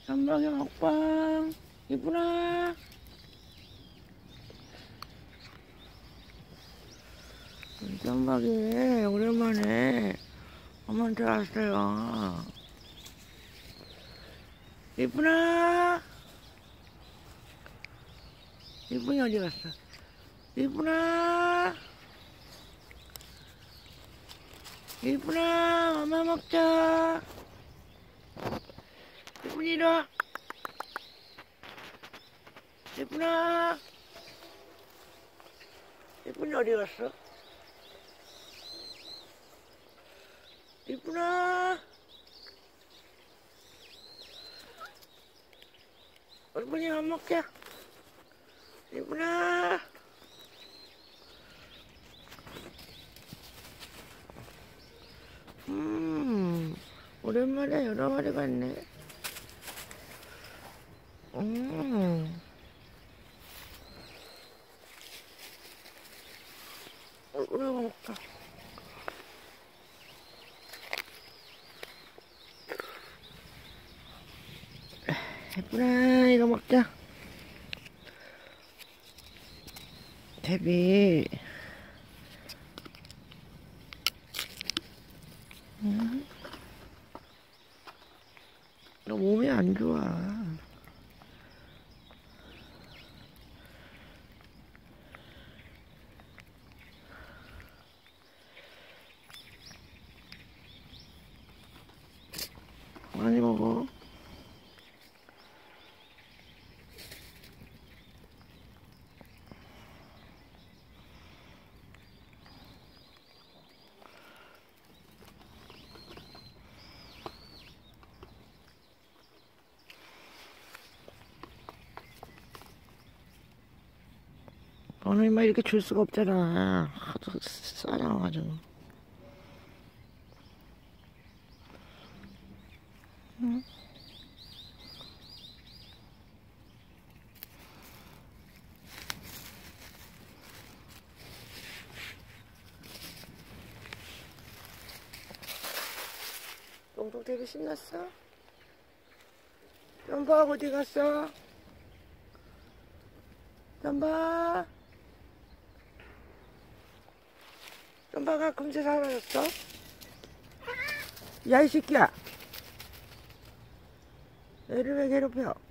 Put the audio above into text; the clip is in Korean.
전박이 먹방 이쁘나? 우리 전박이 오랜만에 엄마한테 왔어요. 이쁘나? 이쁜이 어디 갔어? 이쁘나? 이쁘나? 엄마 먹자. 이쁜이 이리 와. 이쁘나? 이쁜이 어디 갔어? 이쁘나? 이쁜이 밥 먹자. 이쁘나? 오랜만에 여러 마리 갔네. 우리가 먹자. 예쁘나, 이거 먹자. 데비. 너 몸이 안 좋아. 많이 먹어. 오늘 막 이렇게 줄 수가 없잖아. 하도 싸나가지고. 응? 똥똥 되게 신났어? 연바 어디 갔어? 연바? 연바가 금세 사라졌어? 야, 이 새끼야! 애를 왜 괴롭혀?